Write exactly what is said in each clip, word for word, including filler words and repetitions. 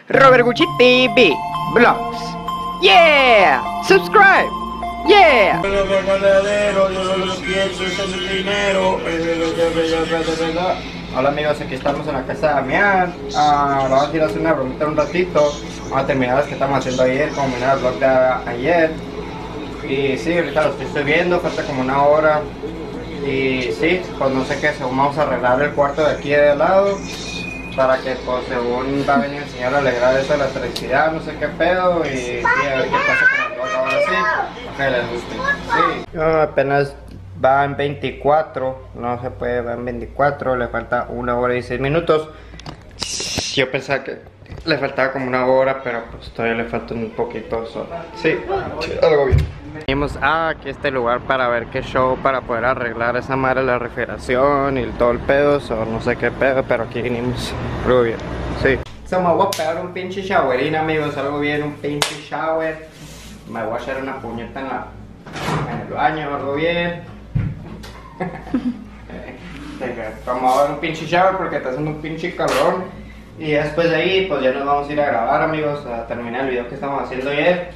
Robert Gucci T V Vlogs. Yeah, subscribe. Yeah. Hola amigos, aquí estamos en la casa de Damián. Ah, vamos a ir a hacer una bromita un ratito. Vamos a terminar las que estamos haciendo ayer, como mirar el vlog de ayer. Y sí, ahorita lo estoy subiendo, falta como una hora. Y sí, pues no sé qué, según vamos a arreglar el cuarto de aquí de lado, para que pues según va a venir el señor a alegrar eso de la electricidad, no sé qué pedo. Y sí, a ver qué pasa con el vlog ahora sí, ojalá les guste. Sí, no, apenas va en veinticuatro, no se puede, va en veinticuatro, le falta una hora y seis minutos. Yo pensaba que le faltaba como una hora, pero pues todavía le falta un poquito. So, sí, algo bien. Venimos a aquí a este lugar para ver qué show, para poder arreglar esa madre, la refrigeración y todo el pedo, so, no sé qué pedo, pero aquí vinimos, algo bien, sí. So, me voy a pegar un pinche showerín, amigos, algo bien, un pinche shower. Me voy a echar una puñeta en, la, en el baño, algo bien. Vamos a dar un pinche shower porque está haciendo un pinche calor. Y después de ahí, pues ya nos vamos a ir a grabar, amigos, a terminar el video que estamos haciendo ayer.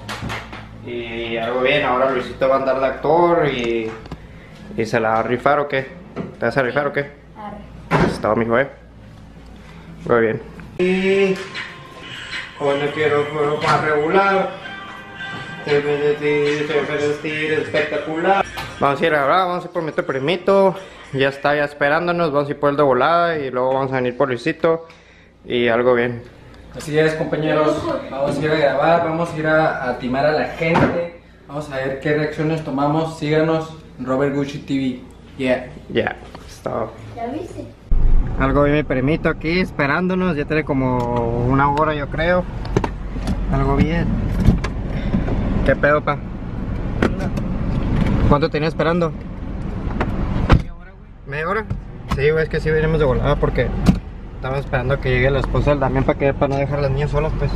Y algo bien, ahora Luisito va a andar de actor y, y se la va a rifar o qué. ¿Te vas a rifar o qué? Pues estaba mi juez. Muy bien. Y hoy no quiero juego más regular. Se me vestir espectacular. Vamos a ir a grabar, vamos a ir por mi otro primito. Ya está ya esperándonos, vamos a ir por el de volada y luego vamos a venir por Luisito. Y algo bien. Así es, compañeros, vamos a ir a grabar, vamos a ir a, a timar a la gente, vamos a ver qué reacciones tomamos. Síganos, Robert Gucci T V. Yeah. Ya, yeah, está. ¿Ya viste? Algo bien, mi primito aquí esperándonos, ya tiene como una hora yo creo. Algo bien. ¿Qué pedo, pa? ¿Cuánto tenía esperando? ¿Media hora, güey? ¿Media hora? Sí, güey, es que sí venimos de volada porque estamos esperando que llegue la esposa del Damián para que para no dejar a las niñas solas, pues.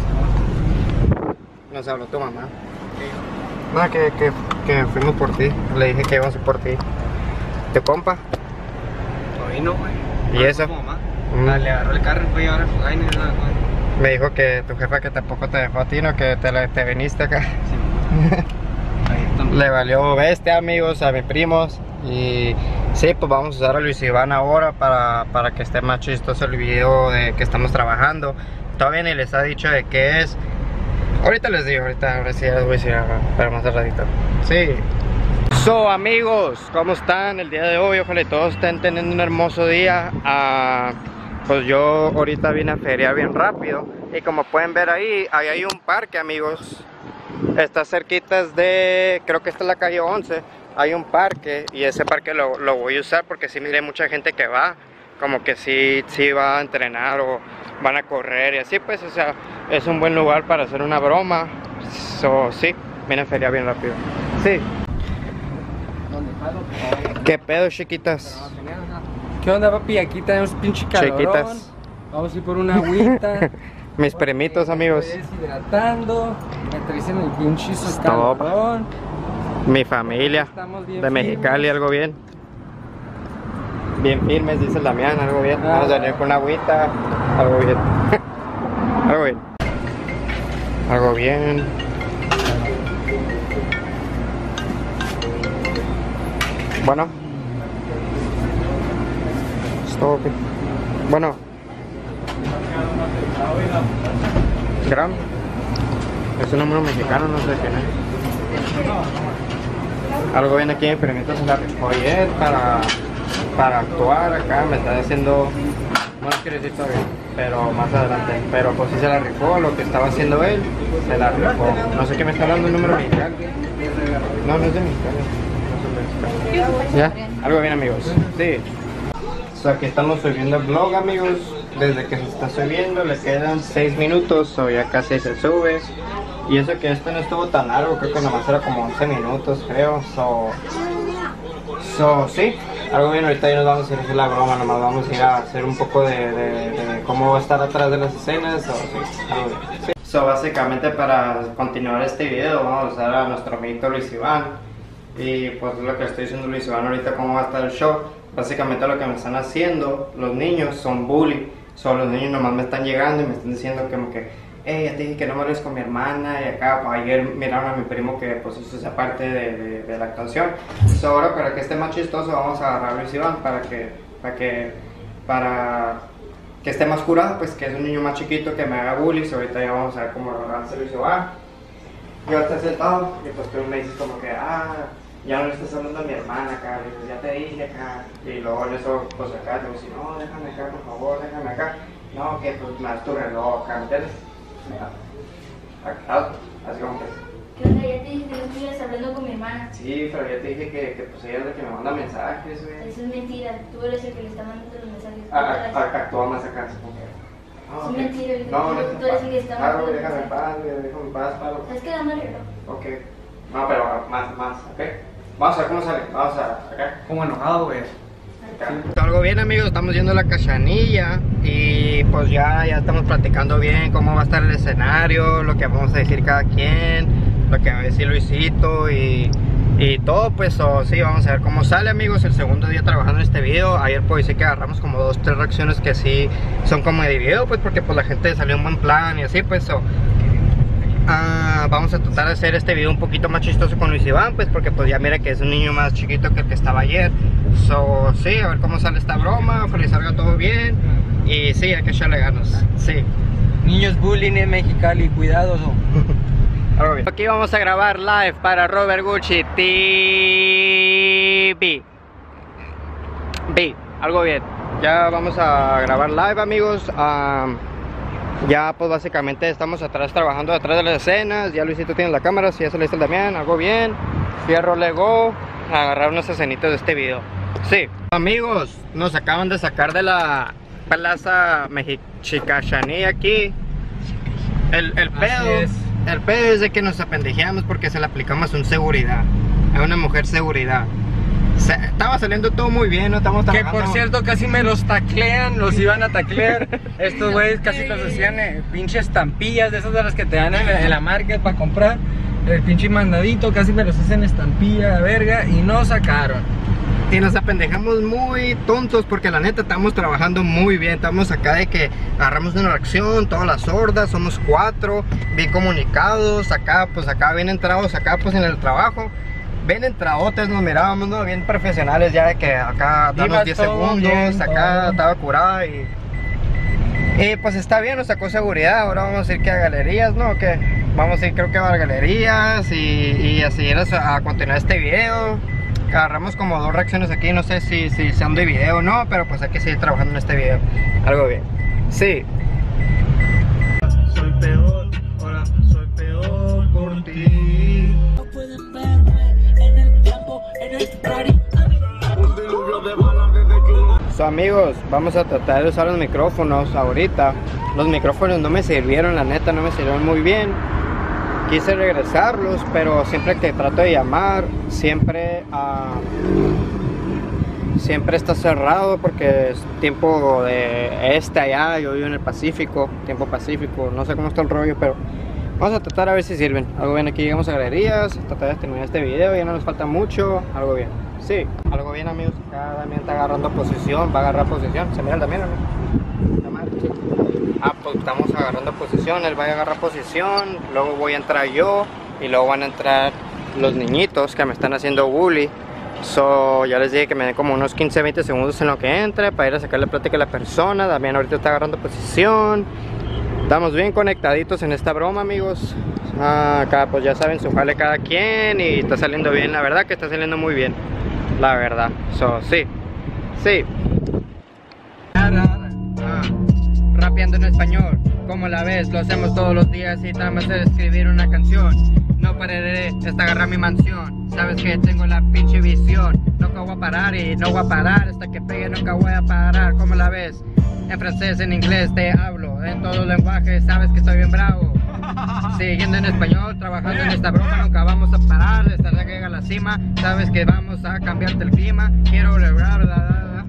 Nos habló tu mamá. No, que, que, que fuimos por ti. Le dije que íbamos a ir por ti. ¿Tu compa? Todavía no, güey. ¿Y eso? Mamá. Mm. Le agarró el carro y fue a llevar a su vaina y nada, güey. Me dijo que tu jefa que tampoco te dejó a ti, ¿no? Que te, la- te viniste acá. Sí. Ahí estamos. Le valió bestia, amigos, a mis primos. Y sí, pues vamos a usar a Luis Iván ahora para, para que esté más chistoso el video de que estamos trabajando. Todavía ni les ha dicho de qué es. Ahorita les digo, ahorita, ahora sí les voy a decir, pero más al ratito. Sí. So, amigos, ¿cómo están el día de hoy? Ojalá todos estén teniendo un hermoso día. Uh, pues yo ahorita vine a feriar bien rápido. Y como pueden ver ahí, ahí hay un parque, amigos. Está cerquita de, creo que esta es la calle once. Hay un parque y ese parque lo, lo voy a usar porque sí miré mucha gente que va. Como que sí, sí va a entrenar o van a correr y así, pues, o sea, es un buen lugar para hacer una broma. So, sí, vine a feriar bien rápido. Sí. ¿Qué pedo, chiquitas? ¿Qué onda, papi? Aquí tenemos pinche calorón. Chiquitas. Vamos a ir por una agüita. Mis primitos, amigos. Me estoy deshidratando. Me traes en el pinche Stop. calorón. Mi familia Estamos bien de Mexicali, firmes. algo bien. Bien firmes, dice el Damián, algo bien. Vamos a venir con una agüita, algo bien. Algo bien. Algo bien. Bueno. Stop. Bueno. Gram. Es un número mexicano, no sé quién es. Algo bien aquí, pero mientras se la rifó ayer para, para actuar acá, me está haciendo, no les quiero decir todavía, pero más adelante, pero pues sí se la rifó, lo que estaba haciendo él, se la rifó. No sé qué me está dando el número mexicano. No, no es de mexicano. No es de mexicano. ¿Ya? Algo bien, amigos. Sí. So, aquí estamos subiendo el vlog, amigos. Desde que se está subiendo le quedan seis minutos o ya casi se sube. Y eso que este no estuvo tan largo, creo que nomás era como once minutos, creo. So, so sí, algo bien, ahorita ya nos vamos a ir a hacer la broma, nomás vamos a ir a hacer un poco de, de, de cómo va a estar atrás de las escenas. So, sí, algo bien. Sí. So, básicamente para continuar este video vamos a usar a nuestro amiguito Luis Iván. Y pues lo que estoy diciendo Luis Iván ahorita, cómo va a estar el show. Básicamente lo que me están haciendo los niños son bullying. Solo los niños nomás me están llegando y me están diciendo como que, hey, ya te dije que no me hables con mi hermana. Y acá pues, ayer miraron a mi primo que pues hizo esa parte de, de, de la actuación. So, ahora para que esté más chistoso vamos a agarrar a Luis Iván para que, para que, para que esté más curado, pues que es un niño más chiquito que me haga bullying. So, ahorita ya vamos a ver cómo lo hace Luis Iván. Yo estoy sentado y pues tú me dices como que, ah, ya no le estás hablando a mi hermana acá, le dices, ya te dije acá. Y luego en eso, pues acá, le digo, no, déjame acá, por favor, déjame acá. No, que pues me das tu reloj acá, ¿me entiendes? Acá, así como que. ¿Qué onda? Ya te dije que no estuvieras hablando con mi hermana. Sí, pero ya te dije que, que pues ella es la que me manda mensajes, güey. Eso es mentira, tú eres el que le está mandando los mensajes. Ah, ah, actúa más acá, así como que. Es mentira, el que No, tú- no, tú eres el que está Pablo, mandando déjame en mensajes. paz, güey, déjame en paz, Pablo. ¿Estás quedando el reloj? Ok. No, pero más, más, ok. Vamos a ver cómo sale. Vamos a acá. Como enojado, güey. Algo bien, amigos, estamos yendo a la Cachanilla y pues ya, ya estamos platicando bien cómo va a estar el escenario, lo que vamos a decir cada quien, lo que va a decir Luisito y, y todo, pues o sí, vamos a ver cómo sale, amigos. El segundo día trabajando en este video. Ayer pues sí que agarramos como dos, tres reacciones que sí son como de video, pues porque pues la gente salió en buen plan y así, pues so, Ah, vamos a tratar de hacer este video un poquito más chistoso con Luis Iván, pues porque pues ya mira que es un niño más chiquito que el que estaba ayer. So, sí, a ver cómo sale esta broma, ojalá salga todo bien. Y sí, hay que echarle ganas, sí. Niños bullying en Mexicali, cuidado. Algo bien. Aquí vamos a grabar live para Robert Gucci T V. B, algo bien. Ya vamos a grabar live, amigos. Um, Ya pues básicamente estamos atrás trabajando detrás de las escenas. Ya Luisito tiene la cámara, si ya se le está también, algo bien. Fierro Lego, agarrar unas escenitas de este video. Sí, amigos, nos acaban de sacar de la Plaza Mexicachanilla aquí. El, el pedo, es. el pedo es de que nos apendejeamos porque se le aplicamos un seguridad, a una mujer seguridad. Se, estaba saliendo todo muy bien, no estamos Que trabajando. por cierto casi me los taclean, los iban a taclear. Estos güeyes casi los hacían eh, pinches estampillas de esas de las que te dan en, en la market para comprar. El pinche mandadito, casi me los hacen estampilla, verga, y no sacaron. Y nos apendejamos muy tontos porque la neta estamos trabajando muy bien. Estamos acá de que agarramos una reacción, todas las sordas, somos cuatro, bien comunicados, acá pues acá bien entrados, acá pues en el trabajo. Bien entradotes, nos mirábamos, ¿no? Bien profesionales ya de que acá damos Ibas diez todo segundos, bien, acá todo. estaba curada y... Y pues está bien, nos sacó seguridad. Ahora vamos a ir que a galerías, ¿no? Que vamos a ir creo que a galerías y, y así a, a continuar este video. Agarramos como dos reacciones aquí, no sé si, si sean de video o no, pero pues hay que seguir trabajando en este video. Algo bien. Sí. Soy peor, ahora soy peor por ti. No pueden verme en el tiempo, en el party. Un diluvio de balas desde que uno... So, amigos, vamos a tratar de usar los micrófonos ahorita. Los micrófonos no me sirvieron, la neta, no me sirvieron muy bien. Quise regresarlos, pero siempre que trato de llamar, siempre uh, siempre está cerrado porque es tiempo de este allá. Yo vivo en el Pacífico, tiempo Pacífico, no sé cómo está el rollo, pero vamos a tratar a ver si sirven. Algo bien, aquí llegamos a galerías, tratar de terminar este video, ya no nos falta mucho. Algo bien, sí, algo bien, amigos. Acá Damián está agarrando posición, va a agarrar posición. ¿Se mira el Damián o no? Ah, pues estamos agarrando posición, él va a agarrar posición, luego voy a entrar yo y luego van a entrar los niñitos que me están haciendo bully. So, ya les dije que me den como unos quince a veinte segundos en lo que entre para ir a sacarle plática a la persona. Damián ahorita está agarrando posición. Estamos bien conectaditos en esta broma, amigos. Ah, acá pues ya saben, su jale cada quien y está saliendo bien, la verdad que está saliendo muy bien, la verdad. So, sí, sí. Ah, rapeando en español, como la ves, lo hacemos todos los días y nada más es escribir una canción. No pararé hasta agarrar mi mansión. Sabes que tengo la pinche visión. Nunca voy a parar y no voy a parar hasta que pegue, nunca voy a parar. Como la ves, en francés, en inglés te hablo, en todos los lenguajes, sabes que estoy bien bravo. Siguiendo en español, trabajando en esta broma, nunca vamos a parar hasta que llegue a la cima. Sabes que vamos a cambiarte el clima. Quiero lograr, da, da, da.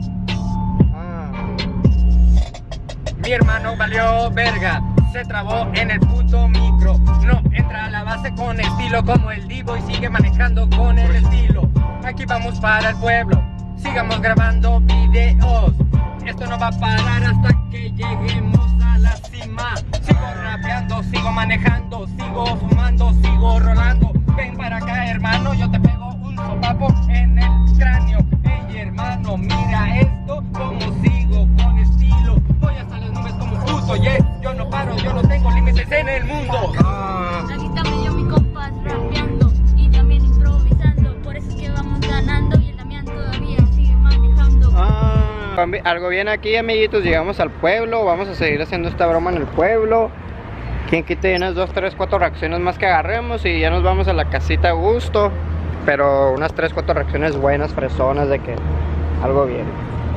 Mi hermano valió verga, se trabó en el puto micro. No entra a la base con estilo como el Divo y sigue manejando con el estilo. Aquí vamos para el pueblo, sigamos grabando videos. esto no va a parar hasta que lleguemos a la cima. Sigo rapeando, sigo manejando, sigo fumando, sigo rolando. Ven para acá, hermano, yo te pego un sopapo en el cráneo. Ey, hermano, mira esto, como sigo con estilo. Voy hasta las nubes como puto, yeah. Yo no paro, yo no tengo límites en el mundo. Ah. Aquí también yo mi compas rapeando y también improvisando. Por eso es que vamos ganando y el Damián todavía sigue manejando. Ah, algo bien aquí, amiguitos, llegamos al pueblo. Vamos a seguir haciendo esta broma en el pueblo. Quien quite unas dos, tres, cuatro reacciones más que agarremos y ya nos vamos a la casita a gusto. Pero unas tres, cuatro reacciones buenas, fresonas, de que algo bien.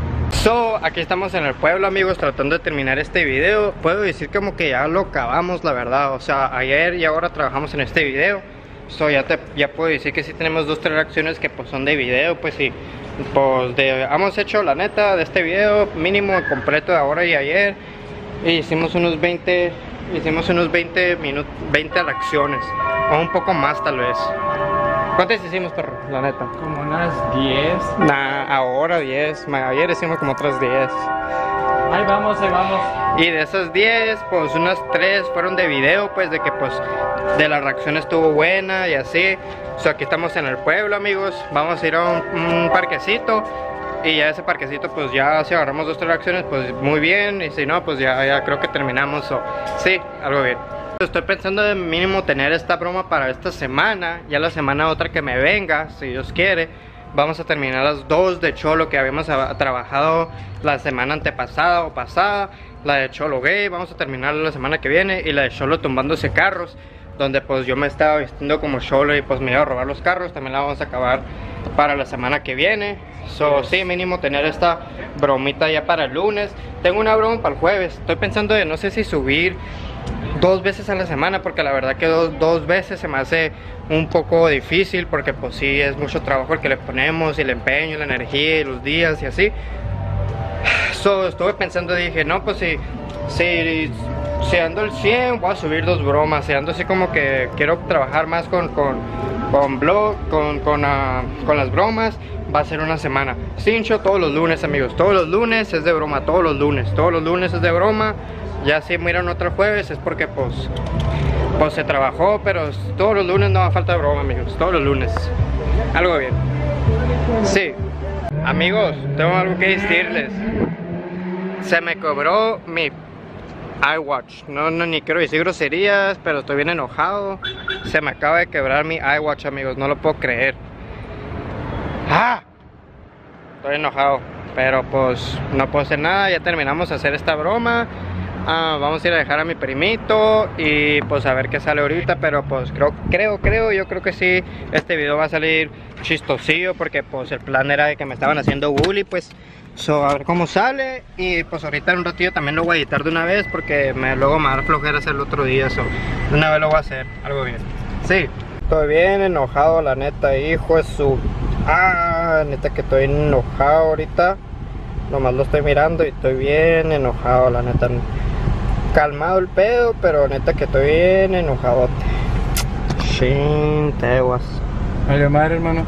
So, aquí estamos en el pueblo, amigos, tratando de terminar este video. Puedo decir como que ya lo acabamos, la verdad. O sea, ayer y ahora trabajamos en este video. So, ya, te, ya puedo decir que sí tenemos dos, tres reacciones que pues son de video. Pues sí, pues de, hemos hecho la neta de este video mínimo completo de ahora y ayer. Y hicimos unos veinte, hicimos unos veinte minutos, veinte reacciones. O un poco más tal vez. ¿Cuántas hicimos, perro? La neta. Como unas diez. Nah, ahora diez. Ayer hicimos como otras diez. Ahí vamos, ahí vamos. Y de esas diez, pues unas tres fueron de video, pues de que pues de la reacción estuvo buena y así. O sea, aquí estamos en el pueblo, amigos. Vamos a ir a un, un parquecito. Y ya ese parquecito, pues ya si agarramos dos, tres reacciones, pues muy bien. Y si no, pues ya, ya creo que terminamos. So, sí, algo bien. Estoy pensando de mínimo tener esta broma para esta semana. Ya la semana otra que me venga, si Dios quiere, vamos a terminar las dos de Cholo que habíamos a, a trabajado la semana antepasada o pasada. La de Cholo Gay, vamos a terminar la semana que viene. Y la de Cholo tumbándose carros, donde pues yo me estaba vistiendo como Cholo y pues me iba a robar los carros. También la vamos a acabar para la semana que viene. So, sí, mínimo tener esta bromita ya para el lunes. Tengo una broma para el jueves. Estoy pensando de no sé si subir dos veces a la semana, porque la verdad que dos, dos veces se me hace un poco difícil, porque pues sí es mucho trabajo el que le ponemos, y el empeño, la energía y los días y así. So, estuve pensando y dije, no, pues si, si, si ando el cien, voy a subir dos bromas. Si ando así como que quiero trabajar más con, con, con blog, con, con, uh, con las bromas, va a ser una semana. Cincho todos los lunes, amigos, todos los lunes es de broma, todos los lunes, todos los lunes es de broma. Ya si miran otro jueves es porque pues, pues se trabajó, pero todos los lunes no va a falta de broma, amigos, todos los lunes. Algo bien. Sí, amigos, tengo algo que decirles. Se me cobró mi iWatch. No, no, ni quiero decir groserías, pero estoy bien enojado. Se me acaba de quebrar mi iWatch, amigos, no lo puedo creer. ¡Ah! Estoy enojado, pero pues no puedo hacer nada. Ya terminamos de hacer esta broma. Ah, vamos a ir a dejar a mi primito y pues a ver qué sale ahorita, pero pues creo, creo, creo, yo creo que sí, este video va a salir chistosillo, porque pues el plan era de que me estaban haciendo bully, pues, so, a ver cómo sale. Y pues ahorita en un ratillo también lo voy a editar de una vez, porque me, luego me va a dar flojera hacerlo otro día, so, de una vez lo voy a hacer, algo bien. Sí, estoy bien enojado, la neta, hijo de su... Ah, neta que estoy enojado ahorita. Nomás lo estoy mirando y estoy bien enojado, la neta. Calmado el pedo, pero neta que estoy bien enojadote. Shin, teguas. Vale madre, hermano.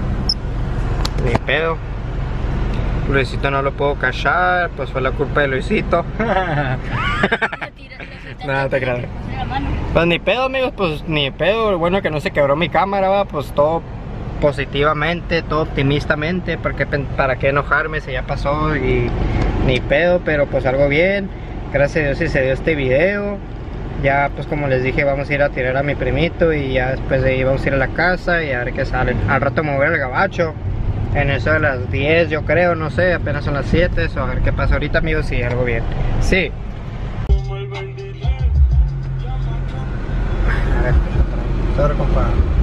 Ni pedo. Luisito no lo puedo cachar, pues fue la culpa de Luisito. Nada, te creo. Pues ni pedo, amigos, pues ni pedo. Bueno que no se quebró mi cámara, va, pues todo positivamente, todo optimistamente, porque para qué enojarme si ya pasó y ni pedo, pero pues algo bien. Gracias a Dios sí se dio este video. Ya pues como les dije, vamos a ir a tirar a mi primito y ya después de ahí vamos a ir a la casa y a ver qué sale. Al rato me voy al gabacho, en eso de las diez yo creo, no sé, apenas son las siete, so a ver qué pasa ahorita, amigos, y algo bien. Sí. A ver, sorry, compa.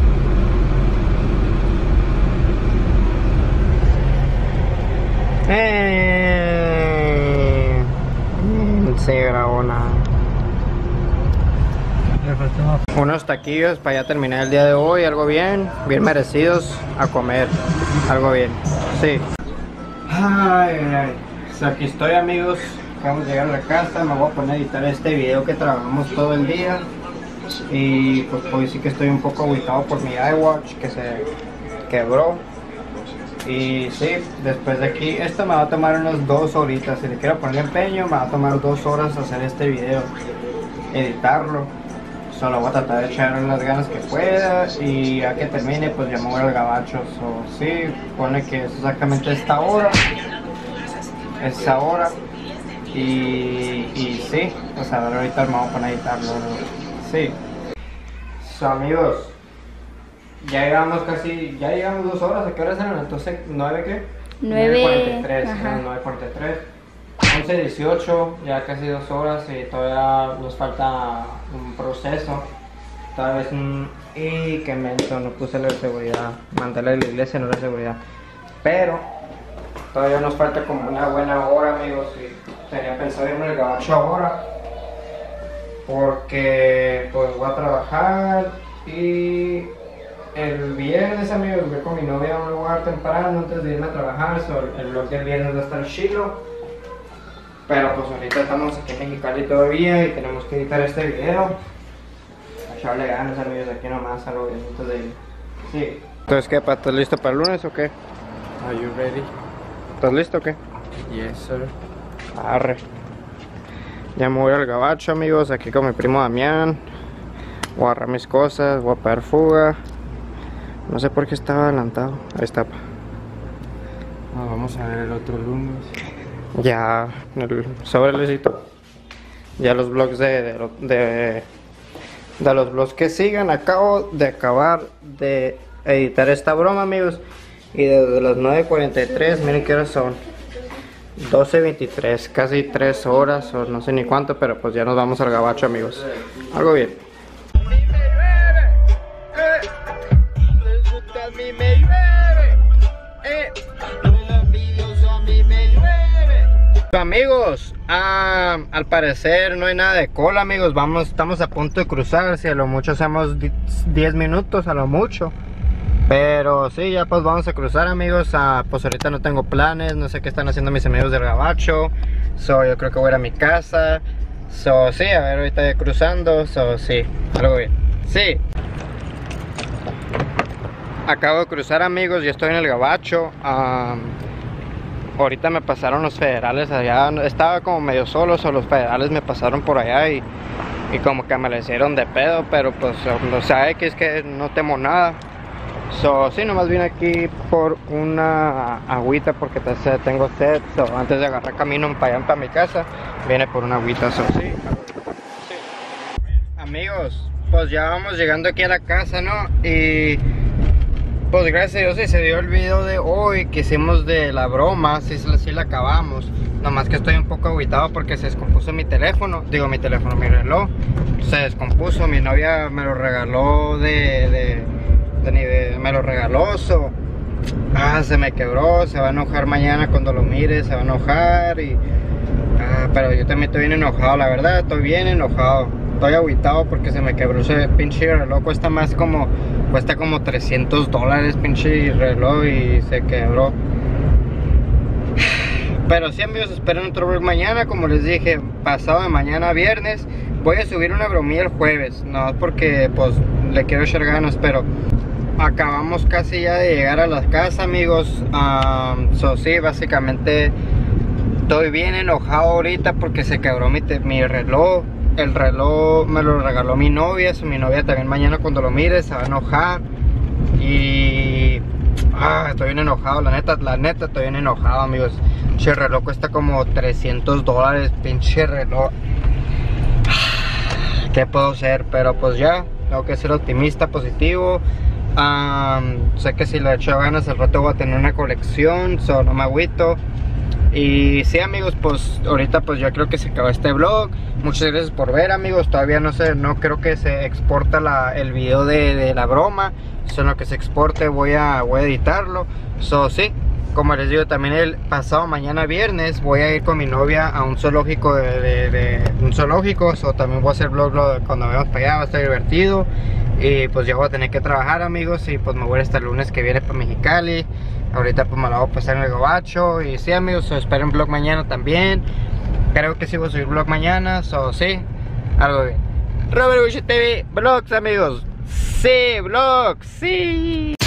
Eh, se grabó nada. Unos taquillos para ya terminar el día de hoy, algo bien, bien merecidos, a comer, algo bien, sí. Ay, ay, pues aquí estoy, amigos, acabamos de llegar a la casa, me voy a poner a editar este video que trabajamos todo el día. Y pues puedo decir que estoy un poco agüitado por mi iWatch que se quebró. Y sí, después de aquí, esto me va a tomar unas dos horitas. Si le quiero poner empeño, me va a tomar dos horas hacer este video, editarlo. Solo voy a tratar de echarle las ganas que pueda. Y ya que termine, pues ya me voy al gabacho. So, sí, pone que es exactamente esta hora. Esa hora. Y, y sí, pues a ver, ahorita me voy a poner a editarlo. Sí. So, amigos, ya llegamos casi, ya llegamos dos horas. ¿A qué horas eran? Entonces, ¿nueve qué? Nueve, cuarenta y tres, ajá. nueve cuarenta y tres. once dieciocho, ya casi dos horas y todavía nos falta un proceso. Tal vez un... Y qué menso, no puse la de seguridad. Mandarle a la iglesia, no la seguridad. Pero todavía nos falta como una buena hora, amigos. Y tenía pensado irme al gabacho ahora, porque pues voy a trabajar. Y el viernes, amigos, voy con mi novia a un lugar temprano antes de irme a trabajar. So, el vlog del viernes va a estar chilo. Pero pues ahorita estamos aquí en Mexicali todavía y tenemos que editar este video. A echarle ganas, amigos, aquí nomás a lo bien antes de ir. Sí. Entonces, ¿qué? ¿Estás listo para el lunes o qué? Are you ready? ¿Estás listo o qué? Yes, sir. Arre. Ya me voy al gabacho, amigos, aquí con mi primo Damián. Voy a agarrar mis cosas, voy a pegar fuga. No sé por qué estaba adelantado. Ahí está. Ah, vamos a ver el otro lunes. Ya, el sobrecito. Ya los vlogs de, de, de, de los vlogs que sigan. Acabo de acabar de editar esta broma, amigos. Y desde las nueve cuarenta y tres, miren qué horas son. doce veintitrés, casi tres horas o no sé ni cuánto, pero pues ya nos vamos al gabacho, amigos. Algo bien. Amigos, ah, al parecer no hay nada de cola, amigos. Vamos, estamos a punto de cruzar. Si a lo mucho hacemos diez minutos, a lo mucho. Pero sí, ya pues vamos a cruzar, amigos. Ah, pues ahorita no tengo planes, no sé qué están haciendo mis amigos del gabacho. So, yo creo que voy a ir a mi casa. So, sí, a ver, ahorita ya cruzando. So, sí, algo bien. Sí. Acabo de cruzar, amigos, y estoy en el gabacho. Um, ahorita me pasaron los federales allá. Estaba como medio solo, so los federales me pasaron por allá y, y como que me le hicieron de pedo. Pero pues, no sé, que es que no temo nada. So, sí, nomás vine aquí por una agüita porque tengo sed. So, antes de agarrar camino para allá, para mi casa, viene por una agüita. So, sí. Sí. Amigos, pues ya vamos llegando aquí a la casa, ¿no? Y pues gracias a Dios sí se dio el video de hoy que hicimos de la broma. Sí, sí la acabamos. Nomás que estoy un poco agüitado porque se descompuso mi teléfono. Digo, mi teléfono, mi reloj se descompuso. Mi novia me lo regaló de... de me lo regaló, so, ah, se me quebró, se va a enojar mañana cuando lo mire, se va a enojar y, ah, pero yo también estoy bien enojado, la verdad, estoy bien enojado, estoy agüitado porque se me quebró ese pinche reloj, cuesta más como, cuesta como trescientos dólares pinche reloj y se quebró. Pero sí, amigos, esperen otro vlog mañana, como les dije, pasado de mañana viernes, voy a subir una bromilla el jueves, no porque pues le quiero echar ganas, pero acabamos casi ya de llegar a la casa, amigos. Um, so sí, básicamente estoy bien enojado ahorita porque se quebró mi, mi reloj. El reloj me lo regaló mi novia, so mi novia también mañana cuando lo mire se va a enojar. Y ah, estoy bien enojado, la neta, la neta estoy bien enojado, amigos. Pinche reloj cuesta como trescientos dólares, pinche reloj. ¿Qué puedo hacer? Pero pues ya, tengo que ser optimista, positivo. Um, sé que si le echo ganas al rato voy a tener una colección, so no me agüito. Y sí, amigos, pues ahorita pues ya creo que se acabó este vlog. Muchas gracias por ver, amigos. Todavía no sé, no creo que se exporta la, el video de, de la broma. Solo que se exporte voy a, voy a editarlo. So sí, como les digo, también el pasado mañana viernes voy a ir con mi novia a un zoológico de, de, de un zoológico. So también voy a hacer vlog cuando vayamos para allá, va a estar divertido. Y pues ya voy a tener que trabajar, amigos. Y pues me voy hasta el lunes que viene para Mexicali. Ahorita pues me la voy a pasar en el gabacho. Y sí, amigos, so, esperen vlog mañana también. Creo que sí voy a subir vlog mañana. So sí, algo bien. Robert Bush T V, vlogs, amigos. Sí, vlogs, sí.